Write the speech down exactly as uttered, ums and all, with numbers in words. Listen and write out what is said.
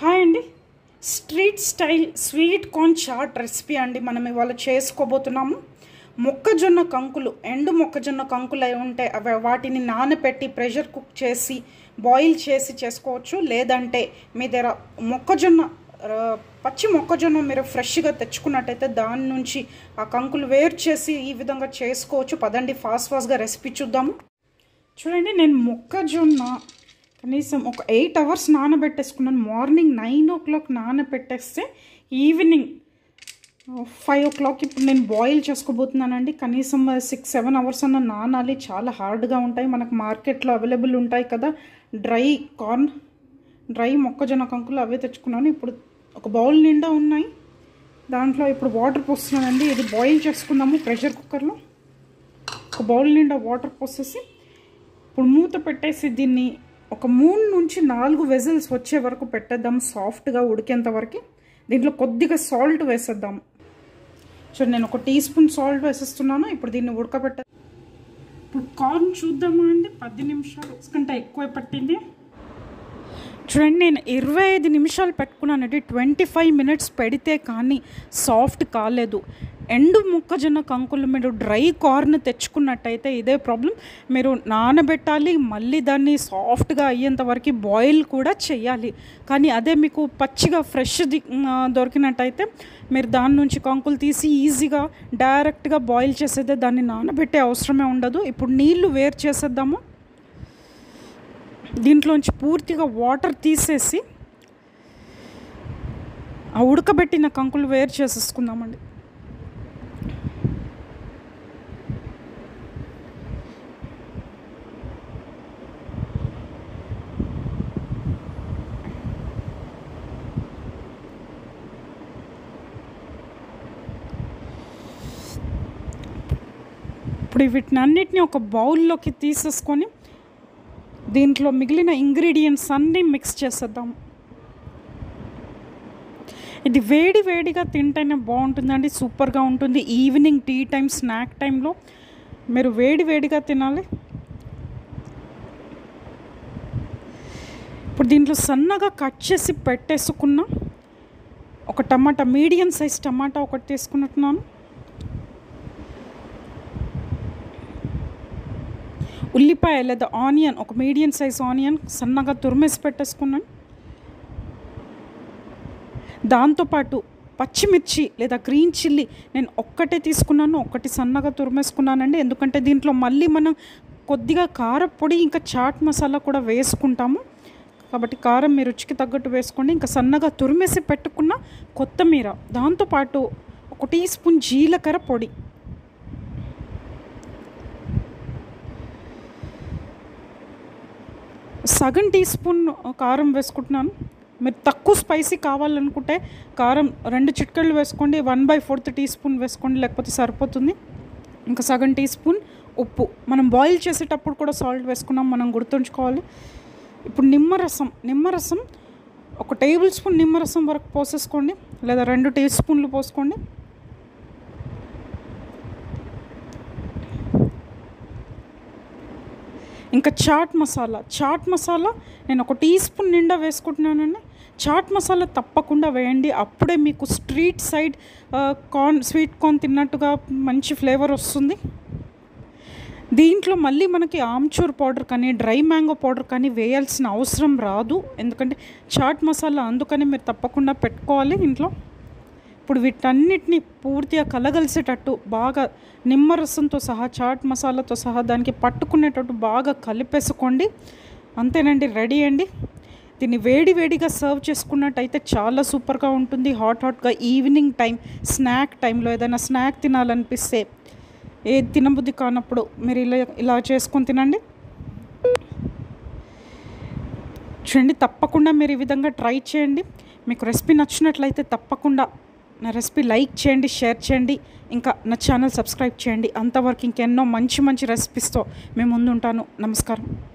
Hi అండి. Street style sweet corn chaat recipe అండి మనం ఇవాళ చేసుకోబోతున్నాము. మొక్కజొన్న కంకులు, ఎండు మొక్కజొన్న కంకులు అయి ఉంటే అవి వాటిని నానబెట్టి ప్రెషర్ కుక్ చేసి బాయిల్ చేసి చేసుకోవచ్చు. లేదంటే మీ దగ్గర మొక్కజొన్న పచ్చి మొక్కజొన్న మీరు ఫ్రెష్గా తెచ్చుకున్నట్టయితే దాని నుంచి ఆ కంకులు వేరు చేసి ఈ విధంగా చేసుకోవచ్చు. పదండి ఫాస్ట్ ఫాస్ట్గా రెసిపీ చూద్దాము. చూడండి, నేను మొక్కజొన్న కనీసం ఒక ఎయిట్ అవర్స్ నానబెట్టేసుకున్నాను. మార్నింగ్ నైన్ ఓ క్లాక్ నానబెట్టేస్తే ఈవినింగ్ ఫైవ్ ఓ క్లాక్ ఇప్పుడు నేను బాయిల్ చేసుకోబోతున్నానండి. కనీసం సిక్స్ సెవెన్ అవర్స్ అన్న నానాలి. చాలా హార్డ్గా ఉంటాయి. మనకు మార్కెట్లో అవైలబుల్ ఉంటాయి కదా డ్రై కార్న్, డ్రై మొక్కజొన్న కంకులు, అవే తెచ్చుకున్నాను. ఇప్పుడు ఒక బౌల్ నిండా ఉన్నాయి. దాంట్లో ఇప్పుడు వాటర్ పోస్తున్నానండి. ఇది బాయిల్ చేసుకుందాము ప్రెషర్ కుక్కర్లో. ఒక బౌల్ నిండా వాటర్ పోసేసి ఇప్పుడు మూత పెట్టేసి దీన్ని ఒక మూడు నుంచి నాలుగు వెజిల్స్ వచ్చే వరకు పెట్టేద్దాం, సాఫ్ట్గా ఉడికేంత వరకు. దీంట్లో కొద్దిగా సాల్ట్ వేసేద్దాం. సో నేను ఒక టీ స్పూన్ సాల్ట్ వేసేస్తున్నాను. ఇప్పుడు దీన్ని ఉడకబెట్ట ఇప్పుడు కార్న్ చూద్దామా అండి. పది నిమిషాలు కంటే ఎక్కువ పట్టింది. చూడండి, నేను ఇరవై ఐదు నిమిషాలు పెట్టుకున్నానండి. ట్వంటీ ఫైవ్ మినిట్స్ పెడితే కానీ సాఫ్ట్ కాలేదు. ఎండు మొక్కజొన్న కంకులు మీరు డ్రై కార్న్ తెచ్చుకున్నట్టయితే ఇదే ప్రాబ్లం. మీరు నానబెట్టాలి, మళ్ళీ దాన్ని సాఫ్ట్గా అయ్యేంత వరకు బాయిల్ కూడా చేయాలి. కానీ అదే మీకు పచ్చిగా ఫ్రెష్ దొరికినట్టయితే మీరు దాని నుంచి కంకులు తీసి ఈజీగా డైరెక్ట్గా బాయిల్ చేసేదే, దాన్ని నానబెట్టే అవసరమే ఉండదు. ఇప్పుడు నీళ్లు వేరు చేసేద్దాము. దీంట్లోంచి పూర్తిగా వాటర్ తీసేసి ఆ ఉడకబెట్టిన కంకులు వేరు చేసేసుకుందామండి. ఇప్పుడు వీటిని అన్నిటినీ ఒక బౌల్లోకి తీసేసుకొని దీంట్లో మిగిలిన ఇంగ్రీడియంట్స్ అన్నీ మిక్స్ చేసేద్దాము. ఇది వేడి వేడిగా తింటేనే బాగుంటుందండి, సూపర్గా ఉంటుంది. ఈవినింగ్ టీ టైం, స్నాక్ టైంలో మీరు వేడి వేడిగా తినాలి. ఇప్పుడు దీంట్లో సన్నగా కట్ చేసి పెట్టేసుకున్న ఒక టమాటా, మీడియం సైజ్ టమాటా ఒకటి తీసుకున్నట్టున్నాను. ఉల్లిపాయ లేదా ఆనియన్, ఒక మీడియం సైజ్ ఆనియన్ సన్నగా తురిమేసి పెట్టేసుకున్నాను. దాంతోపాటు పచ్చిమిర్చి లేదా గ్రీన్ చిల్లీ నేను ఒక్కటే తీసుకున్నాను, ఒక్కటి సన్నగా తురిమేసుకున్నానండి. ఎందుకంటే దీంట్లో మళ్ళీ మనం కొద్దిగా కారపొడి ఇంకా చాట్ మసాలా కూడా వేసుకుంటాము కాబట్టి కారం మీ రుచికి తగ్గట్టు వేసుకోండి. ఇంకా సన్నగా తురిమేసి పెట్టుకున్న కొత్తిమీర, దాంతోపాటు ఒక టీ స్పూన్ జీలకర్ర పొడి, సగం టీ స్పూన్ కారం వేసుకుంటున్నాను. మీరు తక్కువ స్పైసీ కావాలనుకుంటే కారం రెండు చిటికెళ్ళు వేసుకోండి. One by fourth tea spoon వేసుకోండి, లేకపోతే సరిపోతుంది. ఇంకా సగం టీ స్పూన్ ఉప్పు. మనం బాయిల్ చేసేటప్పుడు కూడా సాల్ట్ వేసుకున్నాం, మనం గుర్తుంచుకోవాలి. ఇప్పుడు నిమ్మరసం, నిమ్మరసం ఒక టేబుల్ స్పూన్ నిమ్మరసం వరకు పోసేసుకోండి, లేదా రెండు టీ స్పూన్లు పోసుకోండి. ఇంకా చాట్ మసాలా, చాట్ మసాలా నేను ఒక టీ స్పూన్ నిండా వేసుకుంటున్నానండి. చాట్ మసాలా తప్పకుండా వేయండి, అప్పుడే మీకు street side corn, sweet corn తిన్నట్టుగా మంచి ఫ్లేవర్ వస్తుంది. దీంట్లో మళ్ళీ మనకి ఆమ్చూర్ పౌడర్ కానీ డ్రై మ్యాంగో పౌడర్ కానీ వేయాల్సిన అవసరం రాదు, ఎందుకంటే చాట్ మసాలా అందుకని మీరు తప్పకుండా పెట్టుకోవాలి ఇంట్లో. ఇప్పుడు వీటన్నిటిని పూర్తిగా కలగలిసేటట్టు బాగా నిమ్మరసంతో సహా, చాట్ మసాలాతో సహా దానికి పట్టుకునేటట్టు బాగా కలిపేసుకోండి. అంతేనండి, రెడీ అండి. దీన్ని వేడి వేడిగా సర్వ్ చేసుకున్నట్టయితే చాలా సూపర్గా ఉంటుంది. హాట్ హాట్గా ఈవినింగ్ టైం, స్నాక్ టైంలో ఏదైనా స్నాక్ తినాలనిపిస్తే, ఏది తినబుద్ధి కానప్పుడు మీరు ఇలా ఇలా చేసుకొని తినండి. చూడండి, తప్పకుండా మీరు ఈ విధంగా ట్రై చేయండి. మీకు రెసిపీ నచ్చినట్లయితే తప్పకుండా నా రెసిపీ లైక్ చేయండి, షేర్ చేయండి, ఇంకా నా ఛానల్ సబ్స్క్రైబ్ చేయండి. అంతవరకు ఇంకెన్నో మంచి మంచి రెసిపీస్తో మేము ముందు ఉంటాను. నమస్కారం.